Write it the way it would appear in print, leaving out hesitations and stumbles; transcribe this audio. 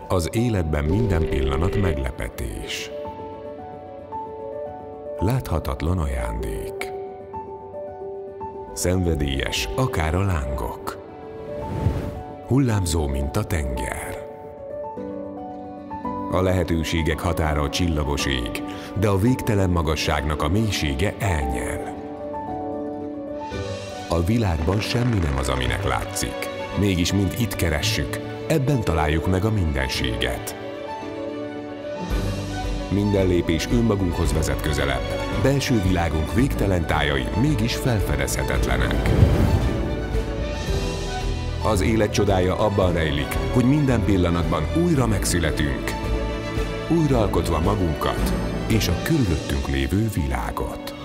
Az életben minden pillanat meglepetés. Láthatatlan ajándék. Szenvedélyes, akár a lángok. Hullámzó, mint a tenger. A lehetőségek határa a csillagos ég, de a végtelen magasságnak a mélysége elnyel. A világban semmi nem az, aminek látszik. Mégis mind itt keressük, ebben találjuk meg a mindenséget. Minden lépés önmagunkhoz vezet közelebb. Belső világunk végtelen tájai mégis felfedezhetetlenek. Az élet csodája abban rejlik, hogy minden pillanatban újra megszületünk, újraalkotva magunkat és a körülöttünk lévő világot.